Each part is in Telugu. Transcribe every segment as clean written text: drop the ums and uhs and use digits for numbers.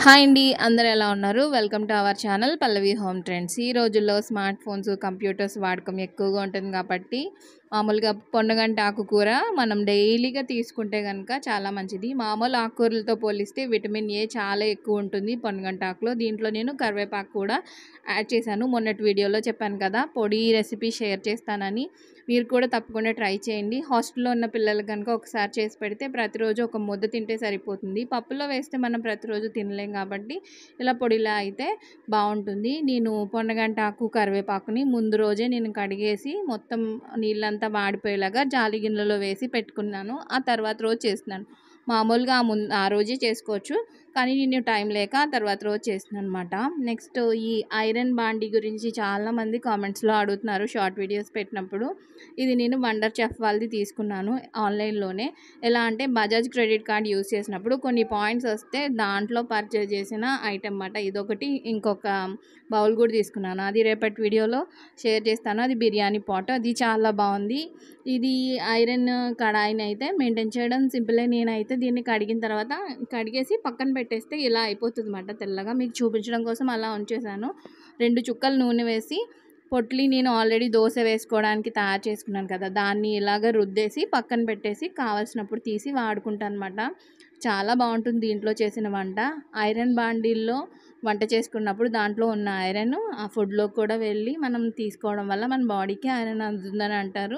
హాయ్ అండి, అందరూ ఎలా ఉన్నారు? Welcome to our channel Pallavi home trends. ఈ రోజుల్లో స్మార్ట్ ఫోన్స్, కంప్యూటర్స్ వాడకం ఎక్కువగా ఉంటుంది కాబట్టి మామూలుగా పొన్నగంటి ఆకుకూర మనం డైలీగా తీసుకుంటే కనుక చాలా మంచిది. మామూలు ఆకుకూరలతో పోలిస్తే విటమిన్ ఏ చాలా ఎక్కువ ఉంటుంది పొన్నగంటి ఆకులో. దీంట్లో నేను కరివేపాకు కూడా యాడ్ చేశాను. మొన్నటి వీడియోలో చెప్పాను కదా, పొడి రెసిపీ షేర్ చేస్తానని. మీరు కూడా తప్పకుండా ట్రై చేయండి. హాస్టల్లో ఉన్న పిల్లలు కనుక ఒకసారి చేసి పెడితే ప్రతిరోజు ఒక ముద్ద తింటే సరిపోతుంది. పప్పులో వేస్తే మనం ప్రతిరోజు తినలేం కాబట్టి ఇలా పొడిలా అయితే బాగుంటుంది. నేను పొన్నగంటి ఆకు కరివేపాకుని ముందు రోజే నేను కడిగేసి మొత్తం నీళ్ళంతా వాడిపోయేలాగా జాలి గిన్నెలో వేసి పెట్టుకున్నాను. ఆ తర్వాత రోజు చేస్తున్నాను. మామూలుగా ఆ రోజే చేసుకోవచ్చు, కానీ నేను టైం లేక ఆ తర్వాత రోజు చేస్తున్నాను అనమాట. నెక్స్ట్ ఈ ఐరన్ బాండీ గురించి చాలామంది కామెంట్స్లో అడుగుతున్నారు షార్ట్ వీడియోస్ పెట్టినప్పుడు. ఇది నేను వండర్ చెఫ్ వాళ్ళది తీసుకున్నాను ఆన్లైన్లోనే. ఎలా అంటే బజాజ్ క్రెడిట్ కార్డ్ యూస్ చేసినప్పుడు కొన్ని పాయింట్స్ వస్తే దాంట్లో పర్చేజ్ చేసిన ఐటెం అన్నమాట. ఇదొకటి, ఇంకొక బౌల్ కూడా తీసుకున్నాను. అది రేపటి వీడియోలో షేర్ చేస్తాను. అది బిర్యానీ పాట్, అది చాలా బాగుంది. ఇది ఐరన్ కడాయిని అయితే మెయింటైన్ చేయడం సింపులే. నేనైతే దీన్ని కడిగిన తర్వాత కడిగేసి పక్కన పెట్టేస్తే ఇలా అయిపోతుంది అన్నమాట తెల్లగా. మీకు చూపించడం కోసం అలా ఉంచేసాను. 2 చుక్కలు నూనె వేసి పొట్లి నేను ఆల్రెడీ దోశ వేసుకోవడానికి తయారు చేసుకున్నాను కదా, దాన్ని ఇలాగ రుద్దేసి పక్కన పెట్టేసి కావాల్సినప్పుడు తీసి వాడుకుంటాను అనమాట. చాలా బాగుంటుంది దీంట్లో చేసిన వంట. ఐరన్ బాండీల్లో వంట చేసుకున్నప్పుడు దాంట్లో ఉన్న ఐరన్ ఆ ఫుడ్లో కూడా వెళ్ళి మనం తీసుకోవడం వల్ల మన బాడీకి ఐరన్ అందుతుందని అంటారు.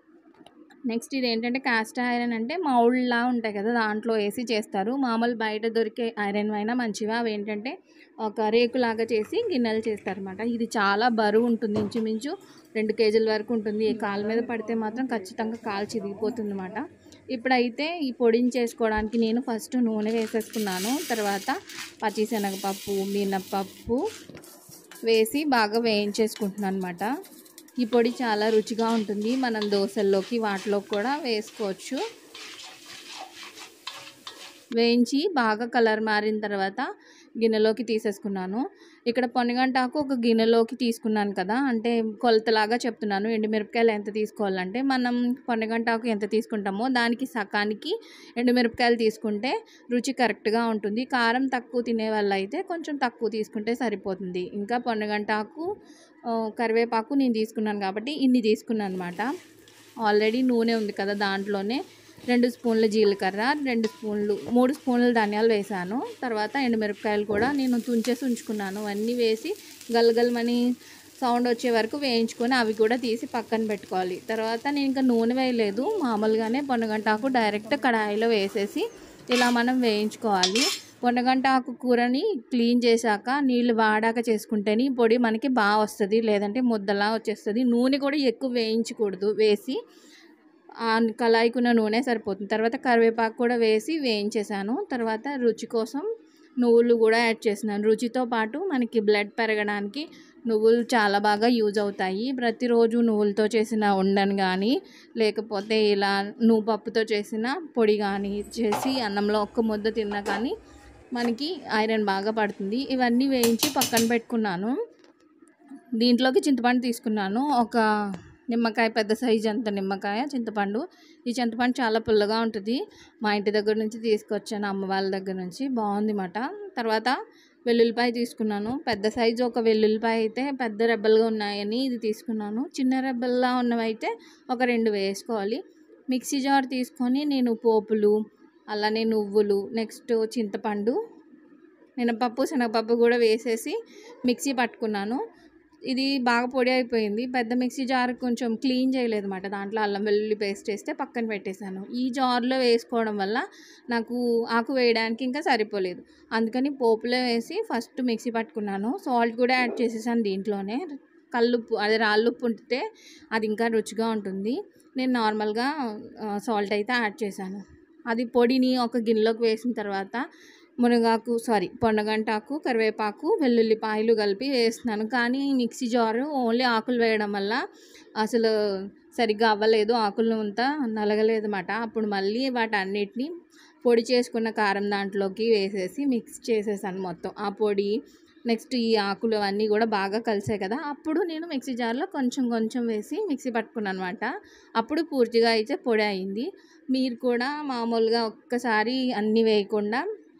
నెక్స్ట్ ఇది ఏంటంటే కాస్ట్ ఐరన్, అంటే మౌల్డ్లా ఉంటాయి కదా, దాంట్లో వేసి చేస్తారు. మామూలు బయట దొరికే ఐరన్ అయినా మంచిగా, అవి ఏంటంటే ఒక రేకులాగా చేసి గిన్నెలు చేస్తారన్నమాట. ఇది చాలా బరువు ఉంటుంది, ఇంచుమించు 2 కేజీల వరకు ఉంటుంది. ఈ కాలు మీద పడితే మాత్రం ఖచ్చితంగా కాలు చిరిగిపోతుంది అన్నమాట. ఇప్పుడైతే ఈ పొడిని చేసుకోవడానికి నేను ఫస్ట్ నూనె వేసేసుకున్నాను. తర్వాత పచ్చిశనగపప్పు, మినప్పప్పు వేసి బాగా వేయించేసుకుంటున్నాను అనమాట. ఈ పొడి చాలా రుచిగా ఉంటుంది. మనం దోశల్లోకి వాటిలో కూడా వేసుకోవచ్చు. వేయించి బాగా కలర్ మారిన తర్వాత గిన్నెలోకి తీసేసుకున్నాను. ఇక్కడ పొన్నగంటాకు ఒక గిన్నెలోకి తీసుకున్నాను కదా, అంటే కొలతలాగా చెప్తున్నాను. ఎండుమిరపకాయలు ఎంత తీసుకోవాలంటే మనం పొన్నగంటాకు ఎంత తీసుకుంటామో దానికి సకానికి ఎండుమిరపకాయలు తీసుకుంటే రుచి కరెక్ట్గా ఉంటుంది. కారం తక్కువ తినే వాళ్ళు అయితే కొంచెం తక్కువ తీసుకుంటే సరిపోతుంది. ఇంకా పొన్నగంటాకు కరివేపాకు నేను తీసుకున్నాను కాబట్టి ఇన్ని తీసుకున్నాను అనమాట. ఆల్రెడీ నూనె ఉంది కదా, దాంట్లోనే 2 స్పూన్ల జీలకర్ర, 3 స్పూన్ల ధనియాలు వేసాను. తర్వాత ఎండుమిరపకాయలు కూడా నేను తుంచేసి ఉంచుకున్నాను. అన్నీ వేసి గలగలమని సౌండ్ వచ్చే వరకు వేయించుకొని అవి కూడా తీసి పక్కన పెట్టుకోవాలి. తర్వాత నేను ఇంకా నూనె వేయలేదు, మామూలుగానే పొన్నగంటాకు డైరెక్ట్ కడాయిలో వేసేసి ఇలా మనం వేయించుకోవాలి. పొన్నగంటాకు కూరని క్లీన్ చేశాక నీళ్ళు వాడాక చేసుకుంటేనే ఈ పొడి మనకి బాగా వస్తుంది, లేదంటే ముద్దలా వచ్చేస్తుంది. నూనె కూడా ఎక్కువ వేయించకూడదు, వేసి కళాయికున్న నూనె సరిపోతుంది. తర్వాత కరివేపాకు కూడా వేసి వేయించేసాను. తర్వాత రుచి కోసం నువ్వులు కూడా యాడ్ చేసినాను. రుచితో పాటు మనకి బ్లడ్ పెరగడానికి నువ్వులు చాలా బాగా యూజ్ అవుతాయి. ప్రతిరోజు నువ్వులతో చేసిన ఉండను కానీ, లేకపోతే ఇలా నువ్వుపప్పుతో చేసిన పొడి కానీ చేసి అన్నంలో ఒక్క ముద్ద తిన్నా కానీ మనకి ఐరన్ బాగా పడుతుంది. ఇవన్నీ వేయించి పక్కన పెట్టుకున్నాను. దీంట్లోకి చింతపండు తీసుకున్నాను. ఒక నిమ్మకాయ, పెద్ద సైజు అంత నిమ్మకాయ చింతపండు. ఈ చింతపండు చాలా పుల్లగా ఉంటుంది. మా ఇంటి దగ్గర నుంచి తీసుకొచ్చాను, అమ్మ వాళ్ళ దగ్గర నుంచి. బాగుంది అన్నమాట. తర్వాత వెల్లుల్లిపాయ తీసుకున్నాను. పెద్ద సైజు ఒక వెల్లుల్లిపాయ అయితే పెద్ద రెబ్బలుగా ఉన్నాయని ఇది తీసుకున్నాను. చిన్న రెబ్బల్లా ఉన్నవైతే ఒక 2 వేసుకోవాలి. మిక్సీ జార్ తీసుకొని నేను పోపులు, అలానే నువ్వులు, నెక్స్ట్ చింతపండు, మినపప్పు, శనగపప్పు కూడా వేసేసి మిక్సీ పట్టుకున్నాను. ఇది బాగా పొడి అయిపోయింది. పెద్ద మిక్సీ జార్ కొంచెం క్లీన్ చేయలేదు అన్నమాట. దాంట్లో అల్లం వెల్లుల్లి పేస్ట్ వేస్తే పక్కన పెట్టేశాను. ఈ జార్లో వేసుకోవడం వల్ల నాకు ఆకు వేయడానికి ఇంకా సరిపోలేదు. అందుకని పోపులో వేసి ఫస్ట్ మిక్సీ పట్టుకున్నాను. సాల్ట్ కూడా యాడ్ చేసేసాను దీంట్లోనే. కల్లుప్పు, అదే రాళ్ళుప్పు ఉంటే అది ఇంకా రుచిగా ఉంటుంది. నేను నార్మల్గా సాల్ట్ అయితే యాడ్ చేశాను. అది పొడిని ఒక గిన్నెలోకి వేసిన తర్వాత పొన్నగంటాకు, కరివేపాకు, వెల్లుల్లిపాయలు కలిపి వేస్తున్నాను. కానీ మిక్సీ జారు ఓన్లీ ఆకులు వేయడం వల్ల అసలు సరిగ్గా అవ్వలేదు, ఆకులు అంతా నలగలేదు అన్నమాట. అప్పుడు మళ్ళీ వాటన్నిటిని పొడి చేసుకున్న కారం దాంట్లోకి వేసేసి మిక్స్ చేసేసాను మొత్తం. ఆ పొడి నెక్స్ట్ ఈ ఆకులు అవన్నీ కూడా బాగా కలిసాయి కదా, అప్పుడు నేను మిక్సీ జార్లో కొంచెం కొంచెం వేసి మిక్సీ పట్టుకున్నాను అనమాట. అప్పుడు పూర్తిగా అయితే పొడి అయింది. మీరు కూడా మామూలుగా ఒక్కసారి అన్నీ వేయకుండా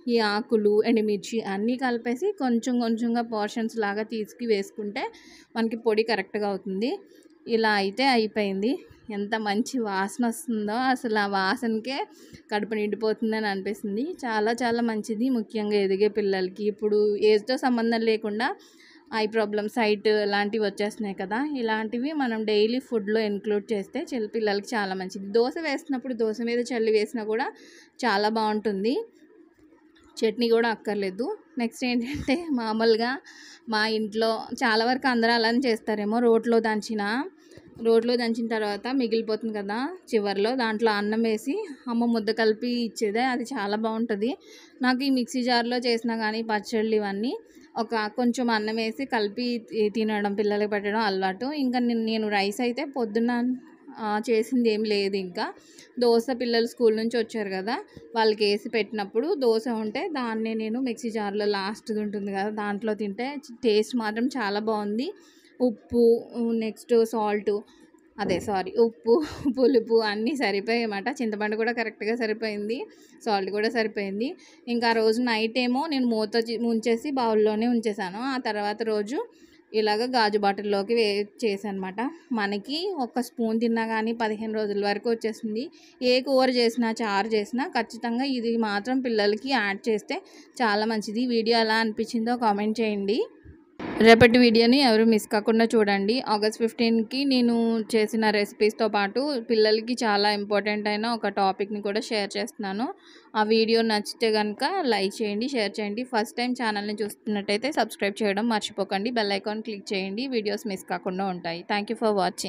ఈ ఆకులు, ఎండుమిర్చి అన్నీ కలిపేసి కొంచెం కొంచెంగా పోర్షన్స్ లాగా వేసుకుంటే మనకి పొడి కరెక్ట్గా అవుతుంది. ఇలా అయితే అయిపోయింది. ఎంత మంచి వాసన వస్తుందో అసలు ఆ వాసనకే కడుపు నిండిపోతుందని అనిపిస్తుంది. చాలా చాలా మంచిది, ముఖ్యంగా ఎదిగే పిల్లలకి. ఇప్పుడు ఏజ్తో సంబంధం లేకుండా ఐ ప్రాబ్లమ్స్, సైట్ ఇలాంటివి వచ్చేస్తున్నాయి కదా, ఇలాంటివి మనం డైలీ ఫుడ్లో ఇంక్లూడ్ చేస్తే పిల్లలకి చాలా మంచిది. దోశ వేసినప్పుడు దోశ మీద చల్లి వేసినా కూడా చాలా బాగుంటుంది. చట్నీ కూడా అక్కర్లేదు. నెక్స్ట్ ఏంటంటే మామూలుగా మా ఇంట్లో చాలా వరకు అందరూ అలానే చేస్తారేమో, రోట్లో దంచిన తర్వాత మిగిలిపోతుంది కదా, చివరిలో దాంట్లో అన్నం వేసి అమ్మ ముద్ద కలిపి ఇచ్చేదే, అది చాలా బాగుంటుంది. నాకు ఈ మిక్సీ జార్లో చేసినా కానీ పచ్చళ్ళు ఇవన్నీ కొంచెం అన్నం వేసి కలిపి తినడం, పిల్లలకి పెట్టడం అలవాటు. ఇంకా నేను రైస్ అయితే పొద్దున్న చేసింది ఏం లేదు. ఇంకా దోశ పిల్లలు స్కూల్ నుంచి వచ్చారు కదా, వాళ్ళకి వేసి పెట్టినప్పుడు దోశ ఉంటే దాన్నే నేను మిక్సీ జార్లో లాస్ట్ది ఉంటుంది కదా దాంట్లో తింటే టేస్ట్ మాత్రం చాలా బాగుంది. ఉప్పు, నెక్స్ట్ ఉప్పు, పులుపు అన్నీ సరిపోయాయి అన్నమాట. చింతపండు కూడా కరెక్ట్గా సరిపోయింది, సాల్ట్ కూడా సరిపోయింది. ఇంకా ఆ రోజు నైట్ ఏమో నేను ముంచేసి బౌల్లోనే ఉంచేసాను. ఆ తర్వాత రోజు ఇలాగ గాజు బాటిల్లోకి చేసానమాట. మనకి ఒక స్పూన్ తిన్నా కానీ 15 రోజుల వరకు వచ్చేస్తుంది. ఏ కూర చేసినా, చారు చేసినా ఖచ్చితంగా ఇది మాత్రం పిల్లలకి యాడ్ చేస్తే చాలా మంచిది. వీడియో ఎలా అనిపించిందో కామెంట్ చేయండి. రేపటి వీడియోని ఎవరు మిస్ కాకుండా చూడండి. ఆగస్ట్ 15కి నేను చేసిన రెసిపీస్తో పాటు పిల్లలకి చాలా ఇంపార్టెంట్ అయిన ఒక టాపిక్ని కూడా షేర్ చేస్తున్నాను. ఆ వీడియో నచ్చితే కనుక లైక్ చేయండి, షేర్ చేయండి. ఫస్ట్ టైం ఛానల్ని చూస్తున్నట్టయితే సబ్స్క్రైబ్ చేయడం మర్చిపోకండి. బెల్ ఐకాన్ క్లిక్ చేయండి, వీడియోస్ మిస్ కాకుండా ఉంటాయి. Thank you for watching.